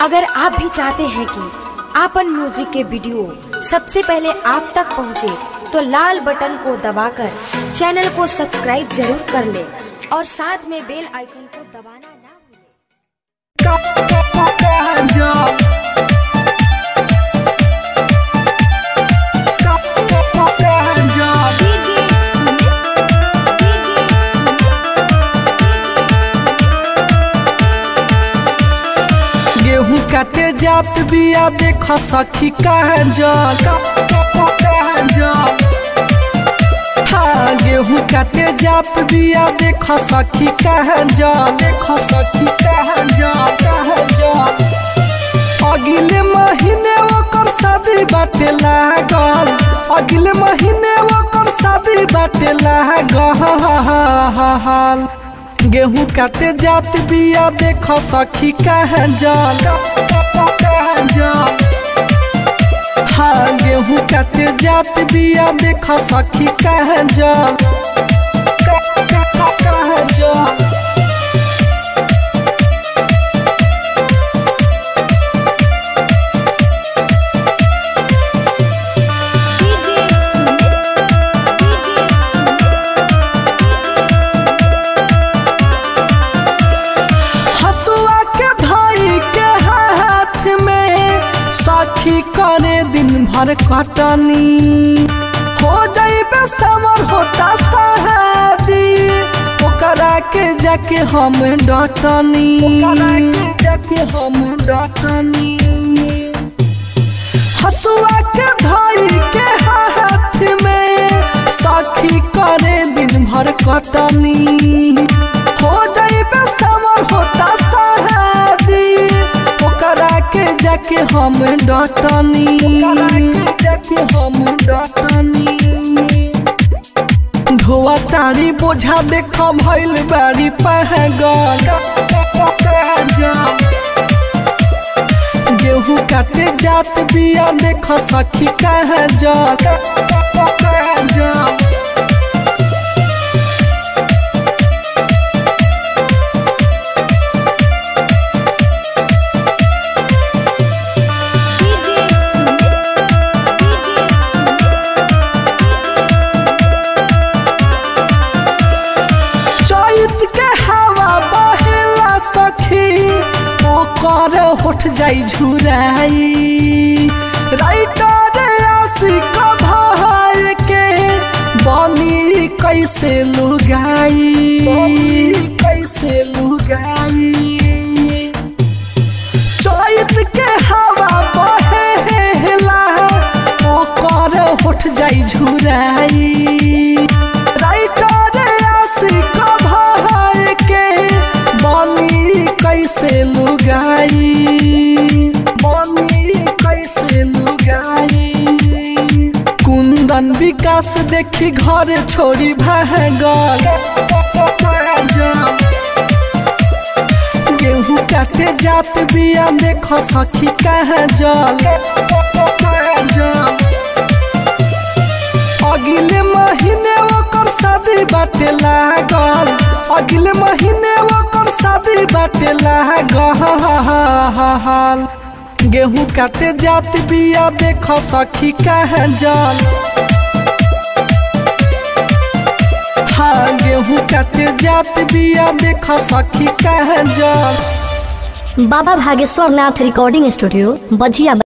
अगर आप भी चाहते हैं कि आपन म्यूजिक के वीडियो सबसे पहले आप तक पहुंचे, तो लाल बटन को दबाकर चैनल को सब्सक्राइब जरूर कर ले और साथ में बेल आइकन को दबाना ना भूलें। गेहूं काटे जात बिया देख सखी कहाँ हाँ गेहूं काटे जात बिया देख सखी कहाँ अगले महीने ओकर शादी बाटे लागल, अगले महीने ओकर शादी बाटे लागल। गेहूं काटे जात बिया देख सखी कहाँ हाँ गेहूं काटे जात बिया देख सखी कहाँ करे दिन भर कटनी हो जाइबे समर होता शादी ओकरा के जाके हम डटनी हसुआ के धाई के हाथ में सखी करे दिन भर कटनी हो जाइबे समर होता शादी ओकरा के जाके हम डटनी धोआ तारी बोझा देख भइल बारी पागल। गेहूं काटे जात बिया देख सखी कहाँ कर होठ जाई झुराई राइटर आशिक भाई के बनी कैसे लुगाई चैत के हवा बहेला ओ कर होठ जाई झुराई राइटर आशिक भाई के बनी कैसे लुगाई कुंदन विकास देखी घर छोड़ी भागल। गेहूं काटे जात बिया देख सखी कहाँ अगले महीने ओकर शादी बाटे लागल, अगले महीने ओकर शादी बाटे लागल। गेहूं काटे जात बिया देख सखी कहाँ हाँ गेहूं काटे जात बिया देख सखी कहाँ बाबा भागेश्वर नाथ रिकॉर्डिंग स्टूडियो बझिया।